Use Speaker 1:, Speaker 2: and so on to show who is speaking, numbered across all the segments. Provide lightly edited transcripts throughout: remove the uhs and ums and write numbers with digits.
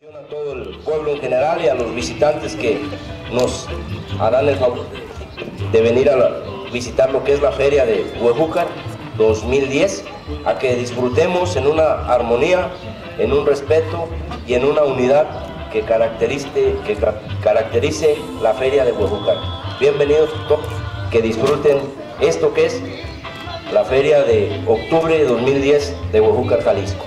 Speaker 1: A todo el pueblo en general y a los visitantes que nos harán el favor de venir a visitar lo que es la Feria de Huejúcar 2010, a que disfrutemos en una armonía, en un respeto y en una unidad que caracterice la Feria de Huejúcar. Bienvenidos todos, que disfruten esto que es la Feria de octubre de 2010 de Huejúcar, Jalisco.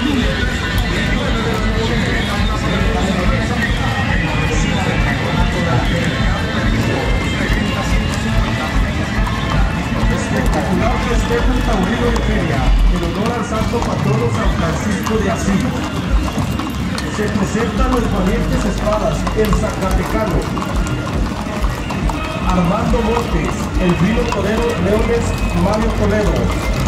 Speaker 2: Espectacular festejo taurino de feria en honor al santo patrono San Francisco de Asís. Se presentan los valientes espadas, el Zacatecano, Armando Montes, el vino torero Leones Mario Toledo,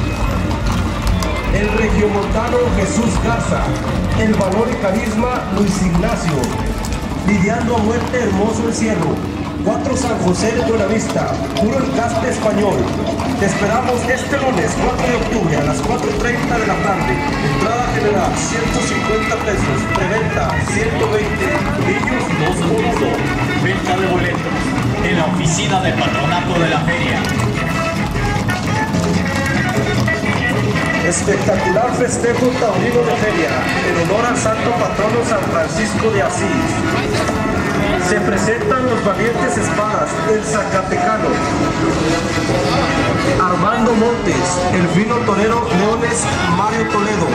Speaker 2: el regiomontano Jesús Garza, el valor y carisma Luis Ignacio, lidiando a muerte hermoso el cielo, 4 San José de Buenavista, puro encaste español. Te esperamos este lunes 4 de octubre a las 4:30 de la tarde. Entrada general 150 pesos, preventa 120, niños 2 por 1.
Speaker 3: Venta de boletos en la oficina del patronato de la feria.
Speaker 2: Espectacular festejo taurino de feria en honor al santo patrono San Francisco de Asís. Se presentan los valientes espadas, el Zacatecano, Armando Montes, el vino torero Leones Mario Toledo,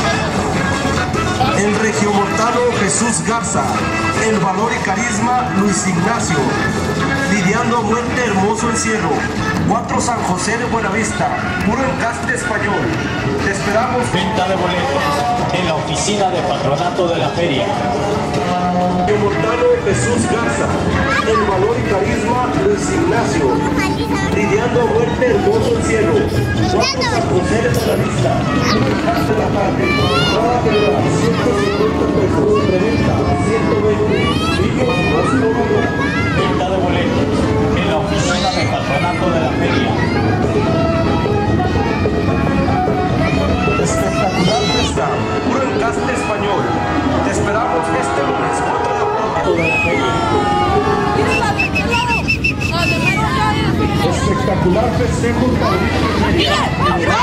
Speaker 2: el regiomontano Jesús Garza, el valor y carisma Luis Ignacio, lidiando a muerte hermoso el cielo, 4 San José de Buenavista, puro encaste español. Te esperamos.
Speaker 3: Venta de boletos en la oficina del patronato de la feria.
Speaker 2: El montano Jesús Garza, el valor y carisma Luis Ignacio, lidiando a muerte hermoso el cielo, 4 San José de Buenavista, puro encaste la tarde, entrada general 150 pesos, preventa 120, niños 2 por 1.
Speaker 3: Venta de boletos en la oficina del patronato de la feria.
Speaker 2: Espectacular fiesta, puro encaste español. Te esperamos este lunes 4 de octubre. Espectacular festejo taurino de feria.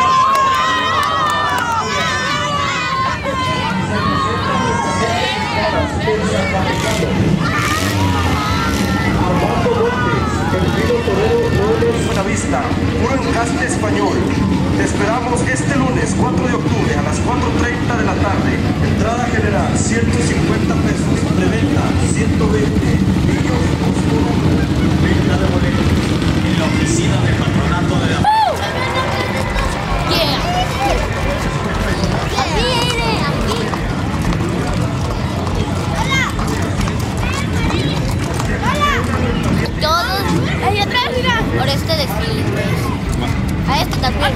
Speaker 2: Armando Montes, el vino torero Leones Buenavista, puro encaste español. Te esperamos este lunes 4 de octubre a las 4:30 de la tarde. Entrada general 150 pesos, preventa 120, niños 2 por 1.
Speaker 3: Venta de boletos en la oficina del patronato de la feria.
Speaker 4: Por este desfile, pues. A este también.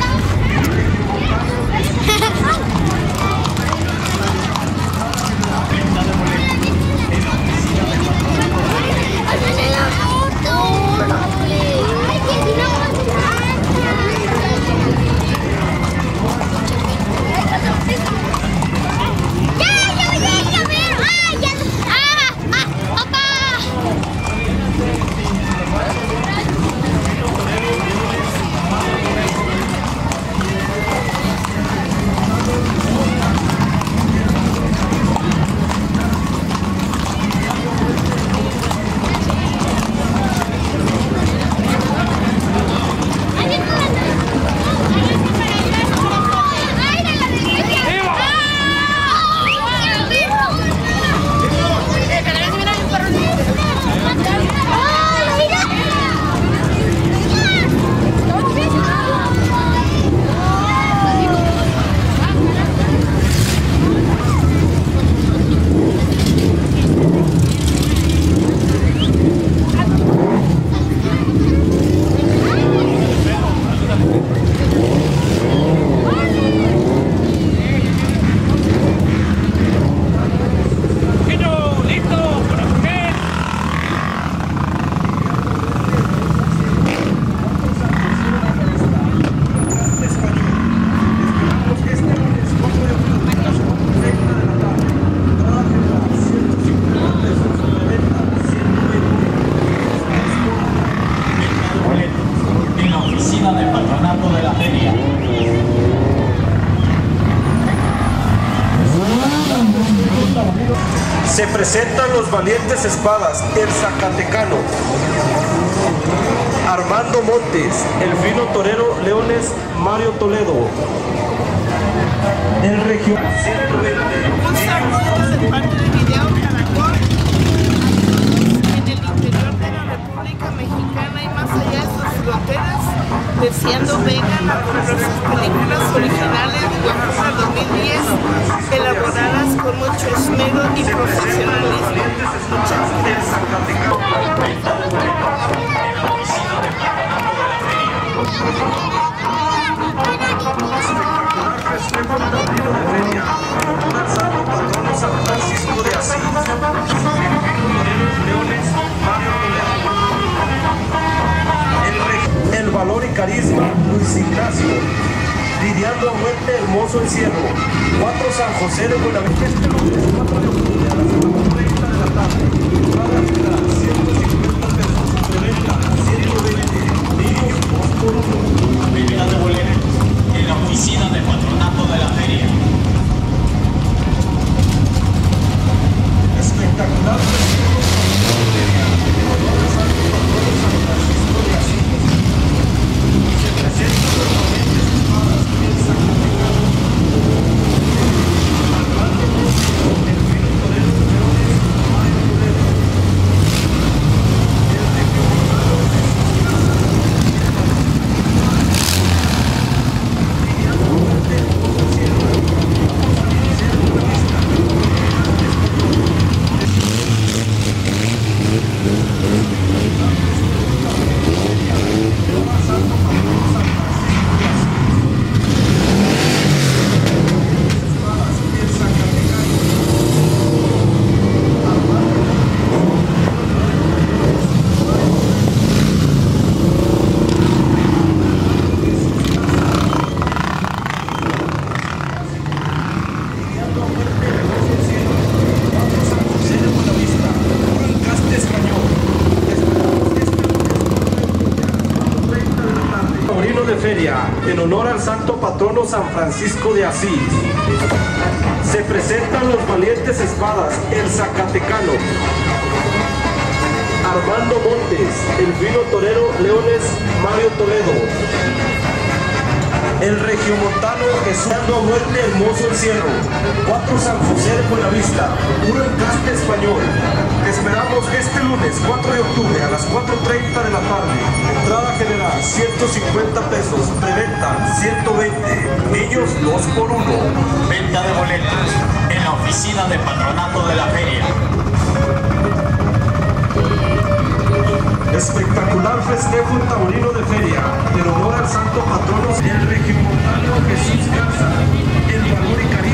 Speaker 2: Se presentan los valientes espadas, el Zacatecano, Armando Montes, el fino torero Leones Mario Toledo. El regional
Speaker 5: Un saludo de parte de Video Caracol. En el interior de la República Mexicana y más allá de sus fronteras, deseando vengan a comprar sus películas originales de Oaxaca 2010, elaboradas con mucho esmero y profesionalismo. Muchas gracias.
Speaker 2: Santo Patrono San Francisco de Asís. Leones Mario Toledo. El valor y carisma Luis Ignacio. Lidiando a muerte hermoso encierro. 4 San José de Buenavista. Este lunes 4 de octubre a las 4:30 de la tarde. Cada general 150 pesos. Preventa 120. Niños 2 por 1.
Speaker 3: Venta de boletos en la oficina de patronato de la feria.
Speaker 2: Espectacular festivo en honor al Santo Patrono San Francisco de Asís. Se presentan los valientes espadas en Zacatecano. Armando Montes, el fino torero Leones Mario Toledo. El regional Jesús Garza, lidiando a muerte hermoso cielo. Ser buenavista. De feria en honor al Santo Patrono San Francisco de Asís. Se presentan los valientes espadas, el Zacatecano. Armando Montes, el fino torero Leones Mario Toledo. El regiomontano Jesús dando a muerte hermoso encierro. 4 San José de Buenavista, puro encaste español. Te esperamos este lunes 4 de octubre a las 4:30 de la tarde. Entrada general 150 pesos, preventa 120. Niños 2 por 1.
Speaker 3: Venta de boletos en la oficina de patronato de la feria.
Speaker 2: Espectacular festejo taurino de feria en honor al Santo Patrono, el regiomontano Jesús Garza, el valor y carisma.